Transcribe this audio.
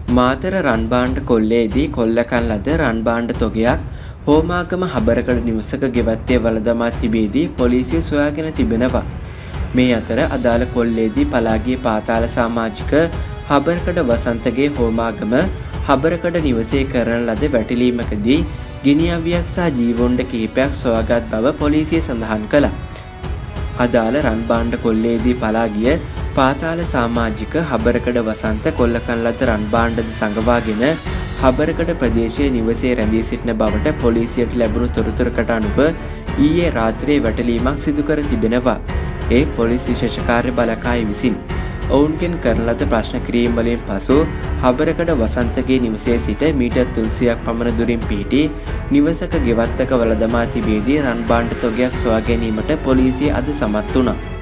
මාතර රන්බාණ්ඩ කොල්ලේදී කොල්ලකන් ලද රන්බාණ්ඩ තොගයක් හෝමාගම හබරකඩ නිවසක ගෙවත්තේ වළදමා තිබේදී පොලිසිය සොයාගෙන තිබෙනවා. මේ අතර අදාළ කොල්ලේදී පලාගිය පාතාල සමාජික හබරකඩ වසන්තගේ හෝමාගම හබරකඩ නිවසේ කරන ලද වැටලීමකදී ගිනි අවියක් සහ ජීවොණ්ඩ කිහිපයක් සොයාගත් බව පොලිසිය සඳහන් කළා. අදාළ රන්බාණ්ඩ කොල්ලේදී පලාගිය පාතාල සමාජික හබරකඩ වසන්ත කොල්ලකන් ලද රන්බාණ්ඩද සංගවාගෙන හබරකඩ ප්‍රදේශයේ නිවසේ රැඳී සිටින බවට පොලිසියට ලැබුණු තොරතුරකට අනුව ඊයේ රාත්‍රියේ වැටලීමක් සිදු කර තිබෙනවා. ඒ පොලිස් විශේෂ කාර්ය බළකාය විසින් ඔවුන්ගෙන් කරන ලද ප්‍රශ්න කිරීම වලින් පසු හබරකඩ වසන්තගේ නිවසේ සිට මීටර් 300ක් පමණ දුරින් පිහිටි නිවසක ගෙවත්තක වළදමා තිබේදී රන්බාණ්ඩ තොගයක් සොයා ගැනීමට පොලිසිය අද සමත් වුණා.